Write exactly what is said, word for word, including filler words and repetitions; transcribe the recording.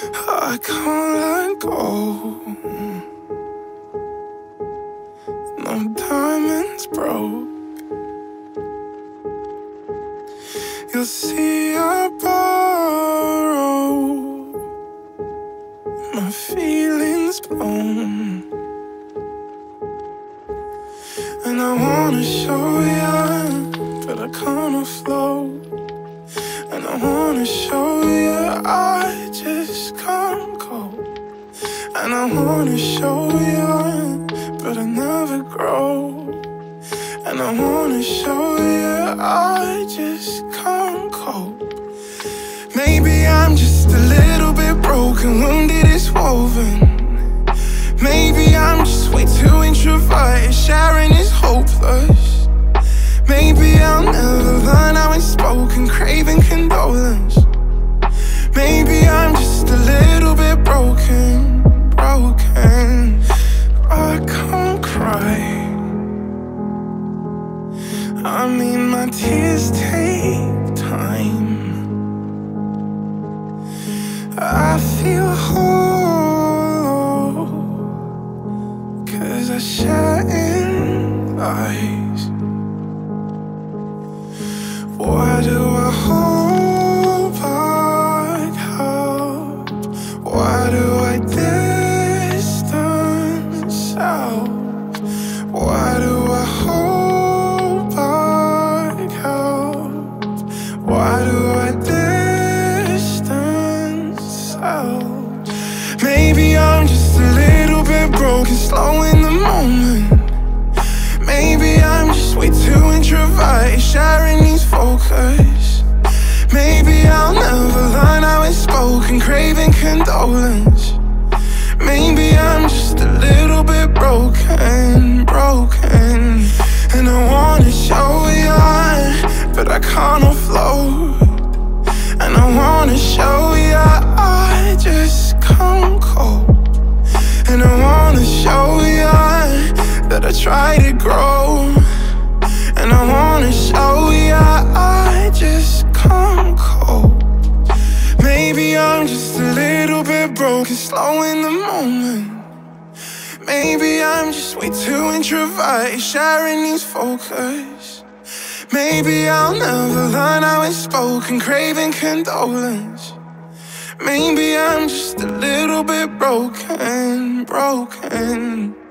I can't let go. No diamonds broke. You'll see I borrow my feelings blown, and I wanna show you, but I can't afloat. And I wanna show you I just can't cope. And I wanna show you, but I never grow. And I wanna show you I just can't cope. Maybe I'm just a little bit broken, wounded is woven. Maybe I'm just way too introverted, sharing is hopeless. Maybe I'll never learn how it's spoken, craving condolence. Maybe I'm just a little bit broken, broken. I can't cry. I mean, my tears take time. I feel hollow, 'cause I share in lies. Why do I hope I help? Why do I distance out? Why do I hope I help? Why do I distance out? Maybe I'm just a little bit broken, slow in the moment. Maybe I'm just way too introverted, sharing needs focus. Maybe I'll never learn how it's spoken, craving condolence. Maybe I'm just a little bit broken, broken. And I wanna show you, but I can't afloat. And I wanna show you I just can't cope. And I wanna show you that I try to grow. And I wanna show you I just can't cope. Maybe I'm just a little bit broken, slow in the moment. Maybe I'm just way too introverted, sharing needs focus. Maybe I'll never learn how it's spoken, craving condolence. Maybe I'm just a little bit broken, broken.